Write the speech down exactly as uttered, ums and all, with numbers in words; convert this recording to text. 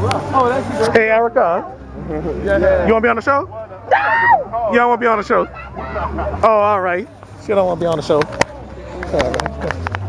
Oh, that's good. Hey, Erica. Yeah. You want to be on the show? You don't want to be on the show? Oh, all right. She don't want to be on the show. All right.